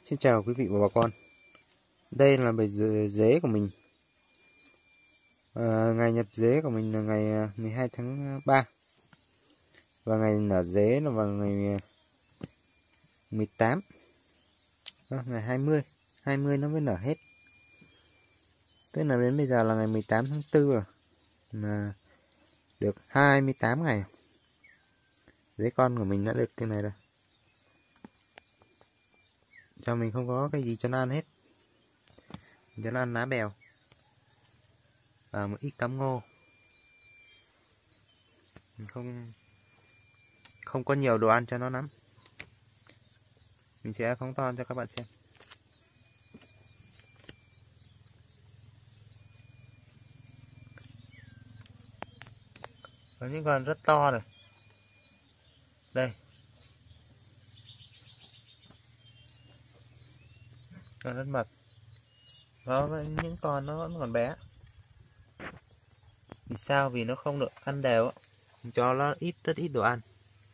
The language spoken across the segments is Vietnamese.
Xin chào quý vị và bà con. Đây là bầy dế của mình. Ngày nhập dế của mình là ngày 12 tháng 3. Và ngày nở dế là vào ngày 18. Ngày 20. 20 nó mới nở hết. Tức là đến bây giờ là ngày 18 tháng 4 rồi. Là được 28 ngày. Dế con của mình đã được cái này rồi. Cho mình không có cái gì cho nó ăn hết. Cho nó ăn lá bèo và một ít cám ngô. Mình không có nhiều đồ ăn cho nó lắm. Mình sẽ phóng to cho các bạn xem. Có những con rất to rồi. Đây. Con rất mập. Có những con nó vẫn còn bé. Vì sao? Vì nó không được ăn đều. Mình cho nó rất ít đồ ăn.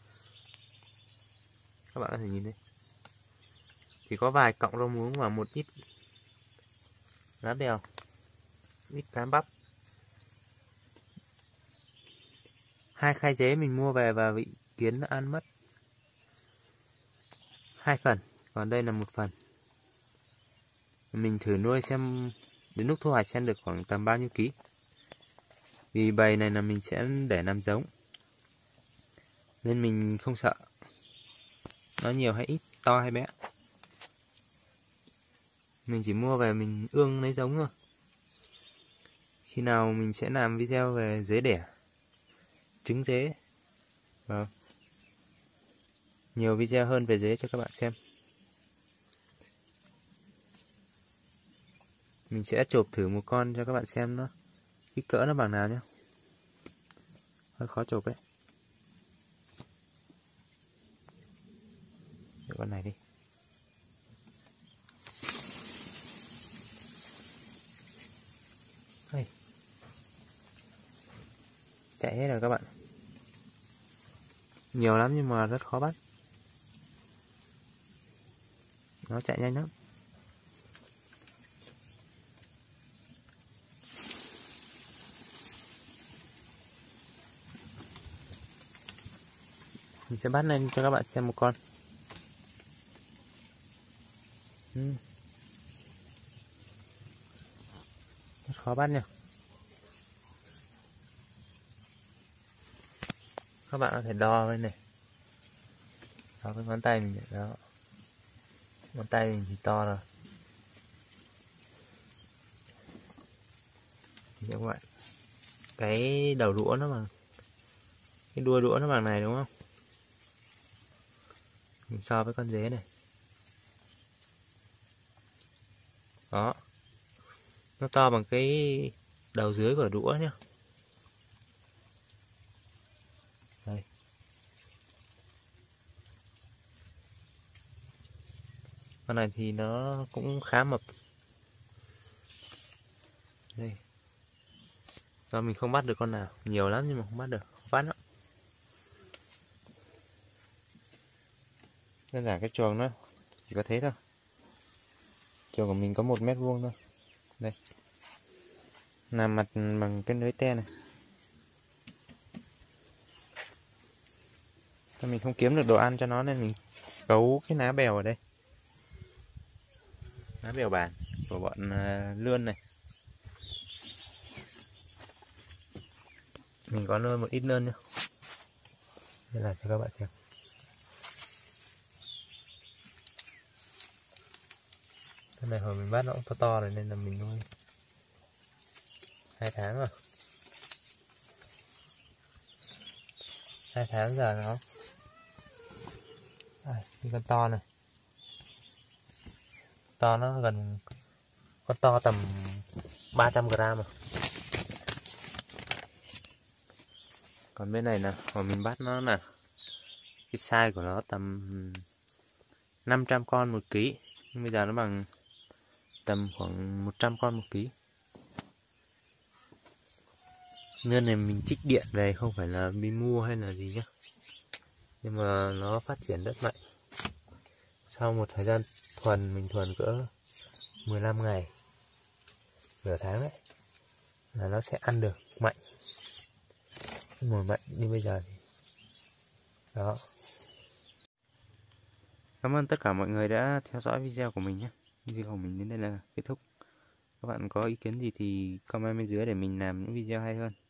Các bạn có thể nhìn đây. Chỉ có vài cọng rau muống và một ít lá bèo, ít cám bắp. 2 khay dế mình mua về và bị kiến nó ăn mất 2 phần, còn đây là 1 phần. Mình thử nuôi xem đến lúc thu hoạch xem được khoảng tầm bao nhiêu ký. Vì bầy này là mình sẽ để làm giống, nên mình không sợ nó nhiều hay ít, to hay bé. Mình chỉ mua về mình ương lấy giống thôi. Khi nào mình sẽ làm video về dế đẻ, trứng dế, và nhiều video hơn về dế cho các bạn xem. Mình sẽ chộp thử một con cho các bạn xem nó kích cỡ nó bằng nào nhé. Hơi khó chộp đấy. Để con này đi. Đây. Chạy hết rồi các bạn. Nhiều lắm nhưng mà rất khó bắt. Nó chạy nhanh lắm. Mình sẽ bắt lên cho các bạn xem một con. Rất khó bắt nha. Các bạn có thể đo với này. Đo với ngón tay mình đó. Ngón tay mình thì to rồi. Thì các bạn, cái đầu đũa nó bằng, cái đuôi đũa nó bằng này đúng không? Mình so với con dế này. Đó. Nó to bằng cái đầu dưới của đũa nhá. Đây. Con này thì nó cũng khá mập. Đây. Do mình không bắt được con nào, nhiều lắm nhưng mà không bắt được, bắt lắm. Đơn giản cái chuồng nó chỉ có thế thôi. Chuồng của mình có 1 mét vuông thôi. Đây. Làm mặt bằng cái lưới te này. Cho mình không kiếm được đồ ăn cho nó nên mình cấu cái lá bèo ở đây. Lá bèo bản của bọn lươn này. Mình có nuôi một ít lươn nữa. Đây là cho các bạn xem. Cái này hồi mình bắt nó cũng to to rồi nên là mình nuôi 2 tháng rồi. 2 tháng giờ nó. Đây, con to này. To nó gần, con to tầm 300 gram rồi. Còn bên này nè, hồi mình bắt nó nè, cái size của nó tầm 500 con 1 ký. Nhưng bây giờ nó bằng tầm khoảng 100 con 1 ký. Nên này mình trích điện về, không phải là đi mua hay là gì nhá. Nhưng mà nó phát triển rất mạnh. Sau một thời gian mình thuần cỡ 15 ngày, nửa tháng đấy là nó sẽ ăn được mạnh. Mùa mạnh như bây giờ thì đó. Cảm ơn tất cả mọi người đã theo dõi video của mình nhé. Video của mình đến đây là kết thúc. Các bạn có ý kiến gì thì comment bên dưới để mình làm những video hay hơn.